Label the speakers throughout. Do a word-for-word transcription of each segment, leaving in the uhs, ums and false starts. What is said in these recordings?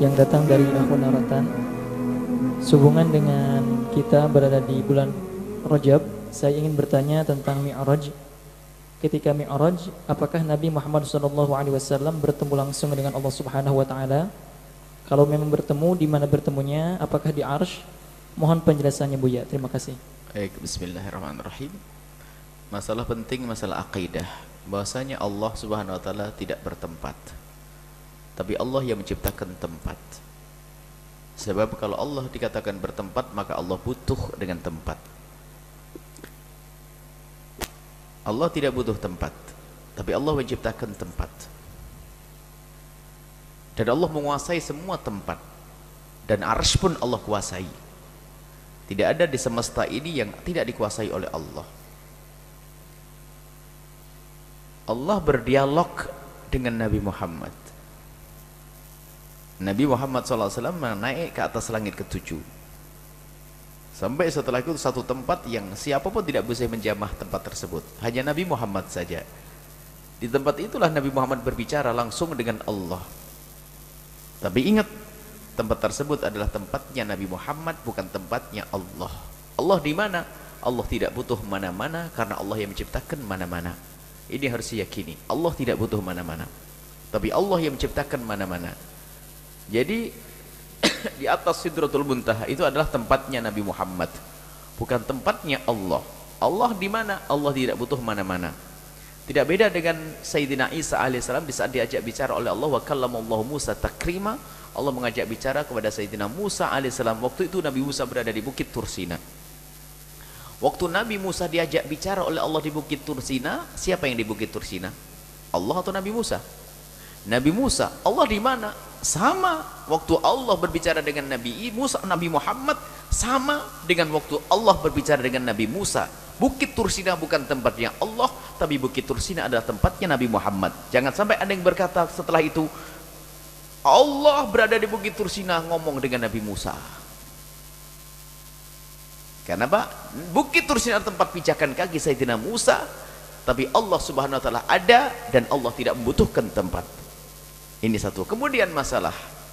Speaker 1: yang datang dari akun Naratan. Sehubungan dengan kita berada di bulan Rajab, saya ingin bertanya tentang Mi'raj. Ketika Mi'raj, apakah Nabi Muhammad shallallahu alaihi wasallam bertemu langsung dengan Allah Subhanahu wa taala? Kalau memang bertemu, di mana bertemunya? Apakah di Arsy? Mohon penjelasannya Buya. Terima kasih.
Speaker 2: Baik, bismillahirrahmanirrahim. Masalah penting, masalah akidah. Bahwasanya Allah Subhanahu wa taala tidak bertempat. Tapi Allah yang menciptakan tempat. Sebab kalau Allah dikatakan bertempat, maka Allah butuh dengan tempat. Allah tidak butuh tempat, tapi Allah menciptakan tempat. Dan Allah menguasai semua tempat. Dan Arsy pun Allah kuasai. Tidak ada di semesta ini yang tidak dikuasai oleh Allah. Allah berdialog dengan Nabi Muhammad. Nabi Muhammad shallallahu alaihi wasallam naik ke atas langit ketujuh. Sampai setelah itu satu tempat yang siapapun tidak bisa menjamah tempat tersebut. Hanya Nabi Muhammad saja. Di tempat itulah Nabi Muhammad berbicara langsung dengan Allah. Tapi ingat, tempat tersebut adalah tempatnya Nabi Muhammad, bukan tempatnya Allah. Allah di mana? Allah tidak butuh mana-mana karena Allah yang menciptakan mana-mana. Ini harus diyakini. Allah tidak butuh mana-mana, tapi Allah yang menciptakan mana-mana. Jadi di atas Sidratul Muntaha itu adalah tempatnya Nabi Muhammad, bukan tempatnya Allah. Allah di mana? Allah tidak butuh mana-mana. Tidak beda dengan Sayyidina Isa alaihissalam di saat diajak bicara oleh Allah, wa kallamallahu Musa takrima. Allah mengajak bicara kepada Sayyidina Musa alaihissalam. Waktu itu Nabi Musa berada di Bukit Tursina. Waktu Nabi Musa diajak bicara oleh Allah di Bukit Tursina, siapa yang di Bukit Tursina? Allah atau Nabi Musa? Nabi Musa. Allah di mana? Sama. Waktu Allah berbicara dengan Nabi Musa, Nabi Muhammad, sama dengan waktu Allah berbicara dengan Nabi Musa. Bukit Tursina bukan tempatnya Allah, tapi Bukit Tursina adalah tempatnya Nabi Muhammad. Jangan sampai ada yang berkata setelah itu, Allah berada di Bukit Tursina ngomong dengan Nabi Musa. Karena apa? Bukit Tursina adalah tempat pijakan kaki Sayyidina Musa, tapi Allah Subhanahu wa taala ada dan Allah tidak membutuhkan tempat. Ini satu. Kemudian masalah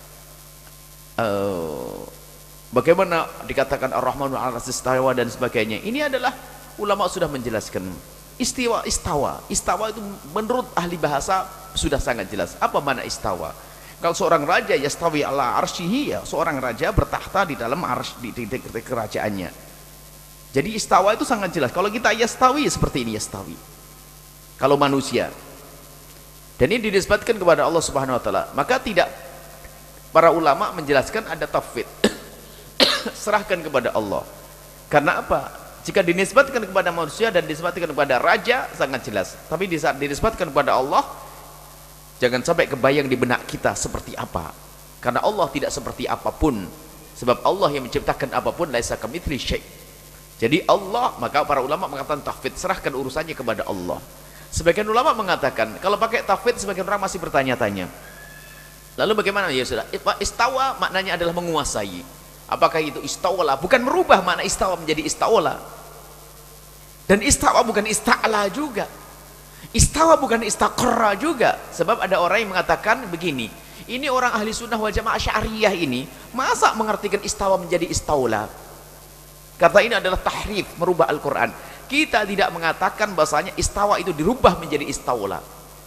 Speaker 2: uh, bagaimana dikatakan Ar-Rahmanu 'alas istawa dan sebagainya. Ini adalah ulama sudah menjelaskan. Istiwa, istawa. Istawa itu menurut ahli bahasa sudah sangat jelas. Apa makna istawa? Kalau seorang raja yastawi ala arsyihi, ya seorang raja bertahta di dalam arsy, di, di, di, di kerajaannya. Jadi istawa itu sangat jelas. Kalau kita yastawi seperti ini yastawi. Kalau manusia. Dan ini dinisbatkan kepada Allah Subhanahu wa taala. Maka tidak, para ulama menjelaskan ada tafwid. Serahkan kepada Allah. Karena apa? Jika dinisbatkan kepada manusia dan dinisbatkan kepada raja sangat jelas. Tapi di saat dinisbatkan kepada Allah, jangan sampai kebayang di benak kita seperti apa. Karena Allah tidak seperti apapun. Sebab Allah yang menciptakan apapun, laisa kamitslihi syai'. Jadi Allah, maka para ulama mengatakan tafwid, serahkan urusannya kepada Allah. Sebagian ulama mengatakan kalau pakai tafwid, sebagian orang masih bertanya-tanya. Lalu bagaimana? Ya sudah, istawa maknanya adalah menguasai. Apakah itu istawala? Bukan merubah makna istawa menjadi istawala. Dan istawa bukan ista'la juga. Istawa bukan istaqarra juga. Sebab ada orang yang mengatakan begini, ini orang ahli sunnah wal jamaah syariah ini masa mengartikan istawa menjadi istawla? Kata ini adalah tahrif, merubah Al-Quran. Kita tidak mengatakan bahasanya istawa itu dirubah menjadi istawla.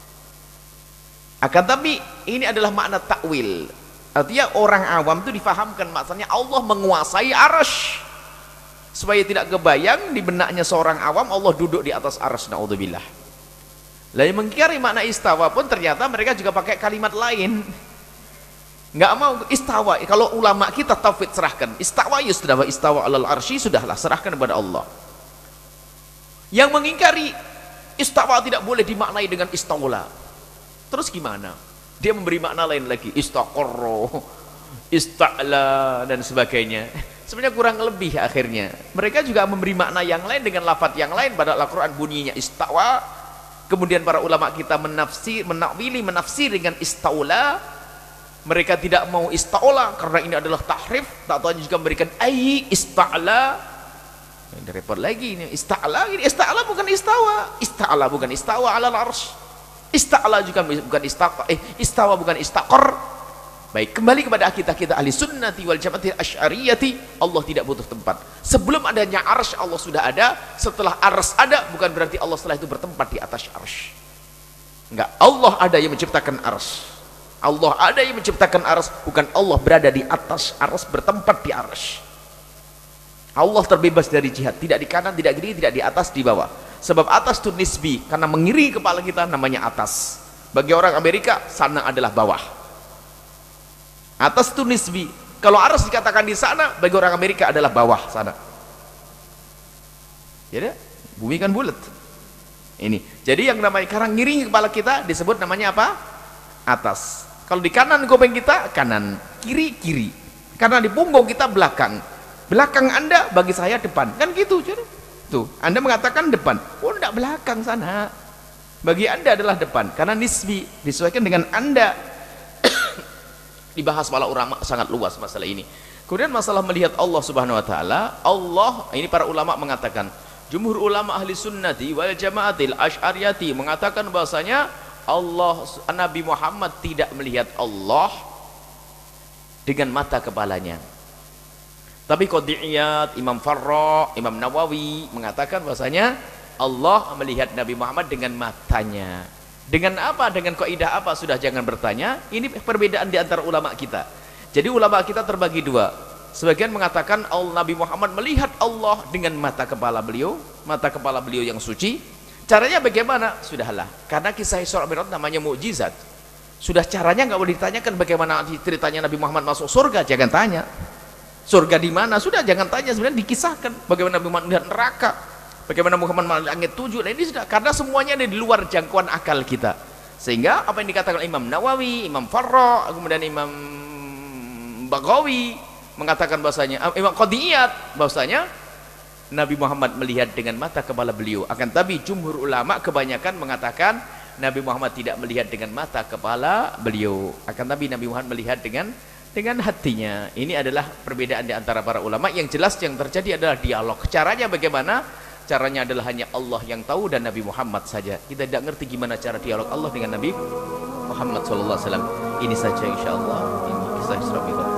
Speaker 2: Akan tapi ini adalah makna takwil. Artinya orang awam itu difahamkan maksudnya Allah menguasai arsy. Supaya tidak kebayang di benaknya seorang awam Allah duduk di atas arsy, naudzubillah. Lalu mengingkari makna istawa pun ternyata mereka juga pakai kalimat lain. Nggak mau istawa. Kalau ulama kita tauhid serahkan. Istawa ya sudah, istawa alal arsy, sudahlah serahkan kepada Allah. Yang mengingkari istawa tidak boleh dimaknai dengan istawla. Terus gimana? Dia memberi makna lain lagi, istaqarra, ista'la dan sebagainya. Sebenarnya kurang lebih akhirnya. Mereka juga memberi makna yang lain dengan lafaz yang lain pada Al-Qur'an bunyinya istawa. Kemudian para ulama kita menafsir, menakwili, menafsir dengan istawla. Mereka tidak mau ista'la karena ini adalah tahrif. Tak tahu juga memberikan ai ista'la. Ini repot lagi ini. Ista'la, ini ista'la bukan istawa. Ista'la bukan istawa alal arsy. Ista'la juga bukan istaqa, eh istawa bukan istaqar. Baik, kembali kepada akidah kita ahli sunnati wal jamaati asy'ariyati, Allah tidak butuh tempat. Sebelum adanya arsy Allah sudah ada, setelah arsy ada bukan berarti Allah setelah itu bertempat di atas arsy. Enggak, Allah ada yang menciptakan arsy. Allah ada yang menciptakan arsy, bukan Allah berada di atas arsy, bertempat di arsy. Allah terbebas dari jihad, tidak di kanan, tidak kiri, tidak di atas, di bawah. Sebab atas itu nisbi, karena mengiringi kepala kita namanya atas. Bagi orang Amerika, sana adalah bawah. Atas itu nisbi. Kalau arsy dikatakan di sana, bagi orang Amerika adalah bawah sana. Jadi bumi kan bulat. Ini. Jadi yang namanya karena ngiringi kepala kita disebut namanya apa? Atas. Kalau di kanan kuping kita kanan, kiri kiri. Karena di punggung kita belakang. Belakang Anda bagi saya depan. Kan gitu, jadi. Tuh, Anda mengatakan depan. Oh, enggak belakang sana. Bagi Anda adalah depan karena nisbi disesuaikan dengan Anda. Dibahas para ulama sangat luas masalah ini. Kemudian masalah melihat Allah Subhanahu wa taala, Allah ini para ulama mengatakan, jumhur ulama ahli sunnati wal jamaatil asy'ariyati mengatakan bahwasanya Allah, Nabi Muhammad tidak melihat Allah dengan mata kepalanya. Tapi Qadhiyat, Imam Farra, Imam Nawawi mengatakan bahwasanya Allah melihat Nabi Muhammad dengan matanya. Dengan apa? Dengan kaidah apa? Sudah jangan bertanya. Ini perbedaan di antara ulama kita. Jadi ulama kita terbagi dua. Sebagian mengatakan Allah, Nabi Muhammad melihat Allah dengan mata kepala beliau, mata kepala beliau yang suci. Caranya bagaimana? Sudahlah, karena kisah Isra Mi'raj namanya mukjizat. Sudah caranya nggak boleh ditanyakan bagaimana ceritanya Nabi Muhammad masuk surga, jangan tanya. Surga di mana? Sudah jangan tanya, sebenarnya dikisahkan bagaimana Nabi Muhammad melihat neraka, bagaimana Muhammad melihat langit tujuh. Nah ini sudah, karena semuanya ada di luar jangkauan akal kita. Sehingga apa yang dikatakan Imam Nawawi, Imam Farra, kemudian Imam Baghawi mengatakan bahasanya, Imam Qadhiyat bahwasanya Nabi Muhammad melihat dengan mata kepala beliau. Akan tapi jumhur ulama kebanyakan mengatakan Nabi Muhammad tidak melihat dengan mata kepala beliau. Akan tapi Nabi Muhammad melihat dengan dengan hatinya. Ini adalah perbedaan di antara para ulama. Yang jelas yang terjadi adalah dialog. Caranya bagaimana? Caranya adalah hanya Allah yang tahu dan Nabi Muhammad saja. Kita tidak ngerti gimana cara dialog Allah dengan Nabi Muhammad shallallahu alaihi wasallam. Ini saja insyaallah. Ini kisah Isra Mi'raj.